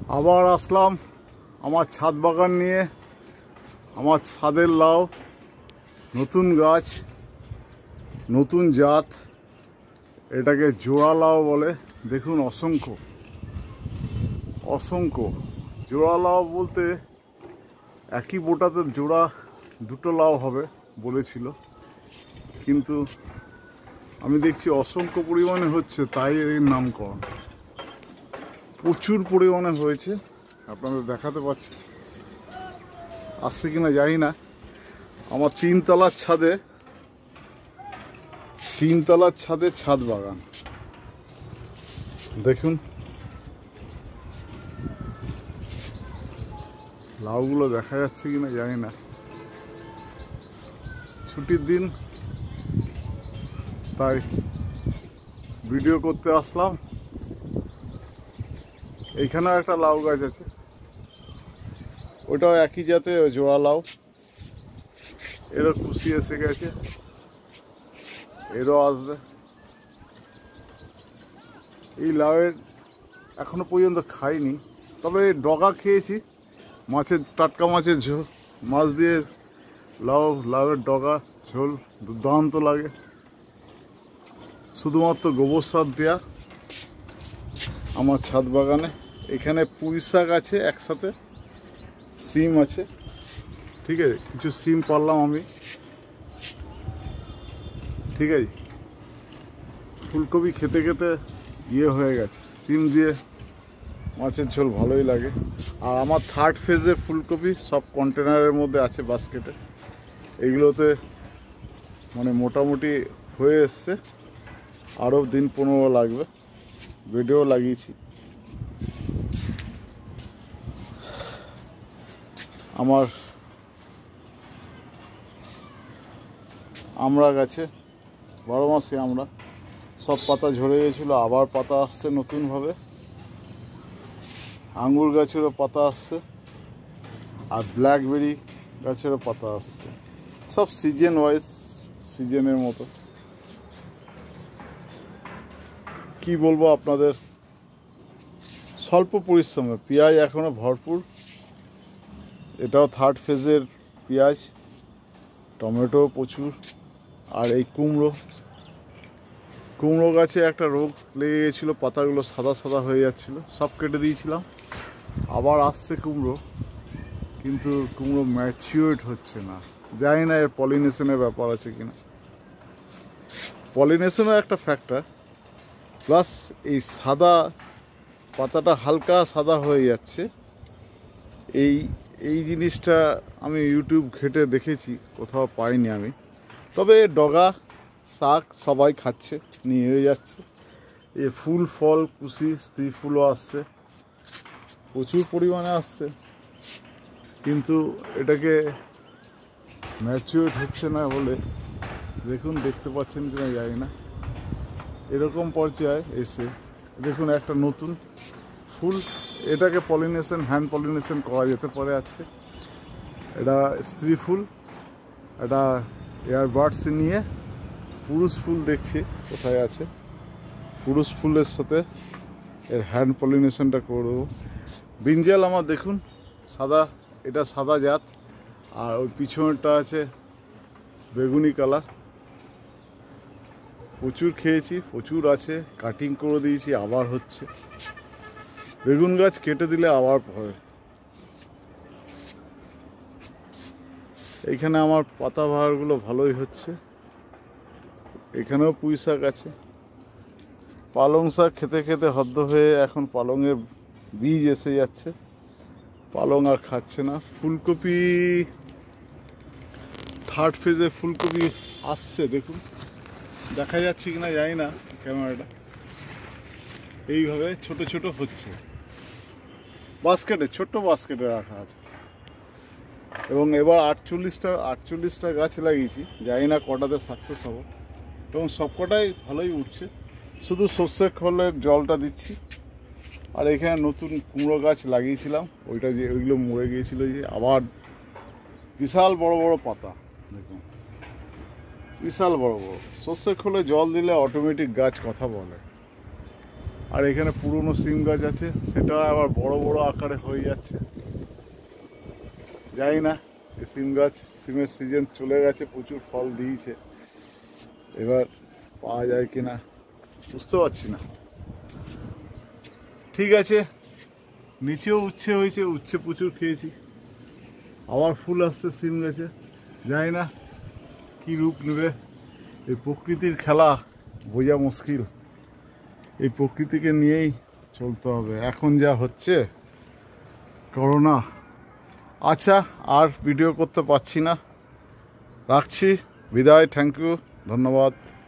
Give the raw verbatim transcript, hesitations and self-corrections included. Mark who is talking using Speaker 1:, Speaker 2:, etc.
Speaker 1: আবার আসলাম আমার ছাদ বাগান নিয়ে। আমার ছাদের লাউ, নতুন গাছ, নতুন জাত, এটাকে জোড়া লাউ বলে। দেখুন অসংখ্য অসংখ্য জোড়া লাউ বলতে একই বোটাতে জোড়া দুটো লাউ হবে বলেছিল, কিন্তু আমি দেখছি অসংখ্য পরিমাণে হচ্ছে, তাই এর নামকরণ। প্রচুর পরিমাণে হয়েছে, আপনাদের দেখাতে পাচ্ছি। আসছে কিনা জানি না। আমার তিনতলার ছাদে তিনতলার ছাদে ছাদ বাগান দেখুন। লাউগুলো দেখা যাচ্ছে কিনা জানি না। ছুটির দিন, তাই ভিডিও করতে আসলাম। এইখানেও একটা লাউ গাছ আছে, ওটাও একই জাতে জোড়া লাউ। এরও কুশি এসে গেছে, এরও আসবে। এই লাউয়ের এখনো পর্যন্ত খাইনি, তবে ডগা খেয়েছি। মাছের টাটকা মাছের ঝোল, মাছ দিয়ে লাউ লাউয়ের ডগা ঝোল দুর্দান্ত লাগে। শুধুমাত্র গোবর সার দেওয়া আমার ছাদ বাগানে। এখানে পুঁই শাক আছে, একসাথে সিম আছে, ঠিক আছে। কিছু সিম পারলাম আমি, ঠিক আছে। ফুলকপি খেতে খেতে ইয়ে হয়ে গেছে, সিম দিয়ে মাছের ঝোল ভালোই লাগে। আর আমার থার্ড ফেজের ফুলকপি সব কন্টেনারের মধ্যে আছে, বাস্কেটে। এগুলোতে মানে মোটামুটি হয়ে এসছে, আরও দিন পনেরো লাগবে। ভিডিও লাগিয়েছি। আমার আমড়া গাছে বারো মাসে আমরা সব পাতা ঝরে গেছিলো, আবার পাতা আসছে নতুনভাবে। আঙ্গুর গাছেরও পাতা আসছে, আর ব্ল্যাকবেরি গাছেরও পাতা আসছে। সব সিজন ওয়াইজ, সিজনের মতো। কি বলবো আপনাদের, স্বল্প পরিশ্রমে পেঁয়াজ এখনো ভরপুর। এটাও থার্ড ফেজের পেঁয়াজ। টমেটো প্রচুর। আর এই কুমড়ো কুমড়ো গাছে একটা রোগ লেগে গেছিলো, পাতাগুলো সাদা সাদা হয়ে যাচ্ছিলো, সব কেটে দিয়েছিলাম। আবার আসছে কুমড়ো, কিন্তু কুমড়ো ম্যাচিওর্ড হচ্ছে না। জানি না এর পলিনেশনের ব্যাপার আছে কিনা। পলিনেশনও একটা ফ্যাক্টর, প্লাস এই সাদা পাতাটা হালকা সাদা হয়ে যাচ্ছে। এই এই জিনিসটা আমি ইউটিউব ঘেটে দেখেছি, কোথাও পাইনি আমি। তবে ডগা শাক সবাই খাচ্ছে, নিয়ে যাচ্ছে। এ ফুল ফল কুশি স্ত্রী ফুলও আসছে, প্রচুর পরিমাণে আসছে, কিন্তু এটাকে ম্যাচিওর হচ্ছে না বলে। দেখুন, দেখতে পাচ্ছেন কিনা জানি না। এরকম পর্যায়ে এসে দেখুন একটা নতুন ফুল। এটাকে পলিনেশন, হ্যান্ড পলিনেশন করা যেতে পারে আজকে। এটা স্ত্রী ফুল, এটা এয়ারবাডস নিয়ে পুরুষ ফুল দেখছি কোথায় আছে। পুরুষ ফুলের সাথে এর হ্যান্ড পলিনেশনটা করবো। ব্রিঞ্জাল আমার দেখুন সাদা, এটা সাদা জাত। আর ওই পিছনেরটা আছে বেগুনি কালার। প্রচুর খেয়েছি, প্রচুর আছে, কাটিং করে দিয়েছি, আবার হচ্ছে। বেগুন গাছ কেটে দিলে আবার পড়ে। এইখানে আমার পাতাবাহারগুলো ভালোই হচ্ছে। এখানেও পুঁই শাক আছে। পালং শাক খেতে খেতে হদ্দ হয়ে এখন পালংয়ের বীজ এসে যাচ্ছে, পালং আর খাচ্ছে না। ফুলকপি থার্ড ফেজে ফুলকপি আসছে, দেখুন দেখা যাচ্ছে কিনা জানি না ক্যামেরাটা। এইভাবে ছোট ছোট হচ্ছে, বাস্কেটে, ছোট্ট বাস্কেটে রাখা আছে। এবং এবার আটচল্লিশটা আটচল্লিশটা গাছ লাগিয়েছি, জানি না কটাতে সাকসেস হবো। এবং সবকটাই ভালোই উঠছে, শুধু সর্ষে খোলের জলটা দিচ্ছি। আর এখানে নতুন কুমড়ো গাছ লাগিয়েছিলাম, ওইটা যে ওইগুলো মরে গিয়েছিলো, যে আবার বিশাল বড় বড় পাতা দেখুন, বিশাল বড় বড়। সর্ষে খোলে জল দিলে অটোমেটিক গাছ কথা বলে। আর এখানে পুরনো সিম গাছ আছে, সেটা আবার বড় বড় আকারে হয়ে যাচ্ছে। জানি না এই সিম গাছ, সিমের সিজন চলে গেছে, প্রচুর ফল দিয়েছে, এবার পাওয়া যায় কি না বুঝতে পারছি না। ঠিক আছে, নিচেও উচ্ছে হয়েছে, উচ্ছে প্রচুর খেয়েছি। আবার ফুল আসছে সিম গাছে, জানি না কী রূপ নেবে। এই প্রকৃতির খেলা বোঝা মুশকিল, এই প্রকৃতিকে নিয়েই চলতে হবে এখন যা হচ্ছে করোনা। আচ্ছা, আর ভিডিও করতে পারছি না, রাখছি, বিদায়, থ্যাংক ইউ, ধন্যবাদ।